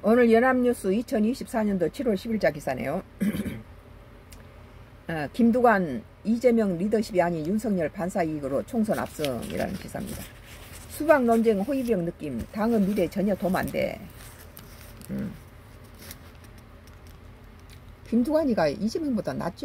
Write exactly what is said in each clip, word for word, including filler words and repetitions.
오늘 연합뉴스 이천이십사 년도 칠월 십일자 기사네요. 어, 김두관 이재명 리더십이 아닌 윤석열 반사 이익으로 총선 압승이라는 기사입니다. 수박 논쟁 호위병 느낌, 당은 미래 전혀 도움 안 돼. 음. 김두관이가 이재명보다 낫죠.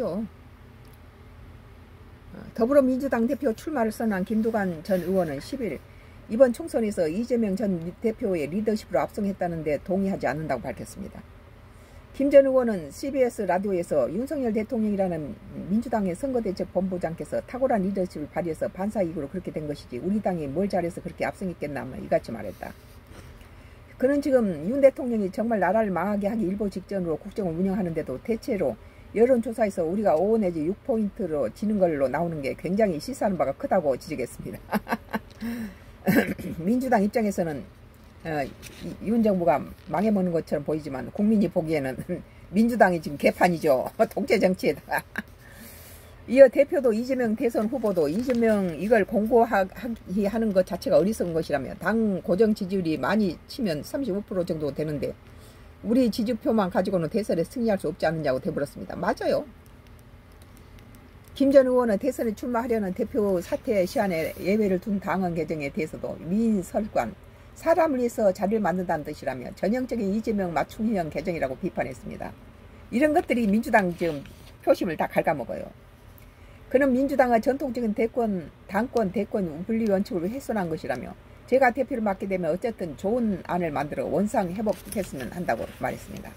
어, 더불어민주당 대표 출마를 선언한 김두관 전 의원은 십일 이번 총선에서 이재명 전 대표의 리더십으로 압승했다는데 동의하지 않는다고 밝혔습니다. 김 전 의원은 씨비에스 라디오에서 윤석열 대통령이라는 민주당의 선거대책본부장께서 탁월한 리더십을 발휘해서 반사이익으로 그렇게 된 것이지 우리 당이 뭘 잘해서 그렇게 압승했겠나 이같이 말했다. 그는 지금 윤 대통령이 정말 나라를 망하게 하기 일보 직전으로 국정을 운영하는데도 대체로 여론조사에서 우리가 오 내지 육 포인트로 지는 걸로 나오는 게 굉장히 시사하는 바가 크다고 지적했습니다. 민주당 입장에서는 어, 윤 정부가 망해먹는 것처럼 보이지만 국민이 보기에는 민주당이 지금 개판이죠. 독재 정치에다가. 이어 대표도 이재명 대선 후보도 이재명 이걸 공고하기 하는 것 자체가 어리석은 것이라며 당 고정 지지율이 많이 치면 삼십오 퍼센트 정도 되는데 우리 지지표만 가지고는 대선에 승리할 수 없지 않느냐고 대물었습니다. 맞아요. 김 전 의원은 대선에 출마하려는 대표 사퇴 시한에 예외를 둔 당헌 개정에 대해서도 민설관, 사람을 위해서 자리를 만든다는 뜻이라며 전형적인 이재명 맞춤형 개정이라고 비판했습니다. 이런 것들이 민주당 지금 표심을 다 갉아먹어요. 그는 민주당의 전통적인 대권, 당권, 대권 분리 원칙을 훼손한 것이라며 제가 대표를 맡게 되면 어쨌든 좋은 안을 만들어 원상 회복했으면 한다고 말했습니다.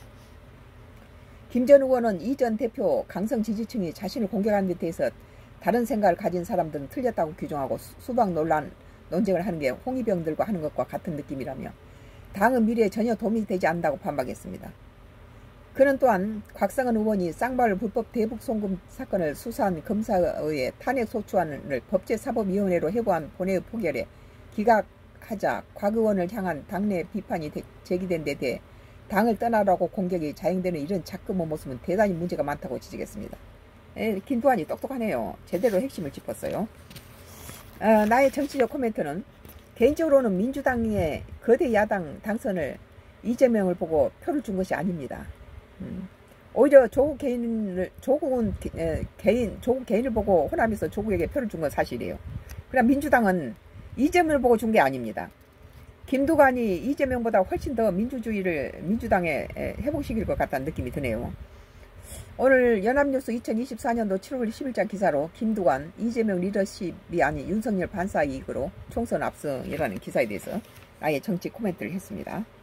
김 전 의원은 이 전 대표 강성 지지층이 자신을 공격한 데 대해서 다른 생각을 가진 사람들은 틀렸다고 규정하고 수박 논란 논쟁을 하는 게 홍위병들과 하는 것과 같은 느낌이라며 당의 미래에 전혀 도움이 되지 않는다고 반박했습니다. 그는 또한 곽상은 의원이 쌍발 불법 대북 송금 사건을 수사한 검사의 탄핵 소추안을 법제사법위원회로 회부한 본회의 포결에 기각하자 곽 의원을 향한 당내 비판이 제기된 데 대해 당을 떠나라고 공격이 자행되는 이런 작금의 모습은 대단히 문제가 많다고 지적했습니다. 에, 김두관이 똑똑하네요. 제대로 핵심을 짚었어요. 어, 나의 정치적 코멘트는 개인적으로는 민주당의 거대 야당 당선을 이재명을 보고 표를 준 것이 아닙니다. 음, 오히려 조국 개인을 조국은 에, 개인 조국 개인을 보고 호남에서 조국에게 표를 준 건 사실이에요. 그럼 민주당은 이재명을 보고 준 게 아닙니다. 김두관이 이재명보다 훨씬 더 민주주의를 민주당에 회복시킬 것 같다는 느낌이 드네요. 오늘 연합뉴스 이천이십사 년도 칠월 십일자 기사로 김두관 이재명 리더십이 아닌 윤석열 반사 이익으로 총선 압승이라는 기사에 대해서 아예 정치 코멘트를 했습니다.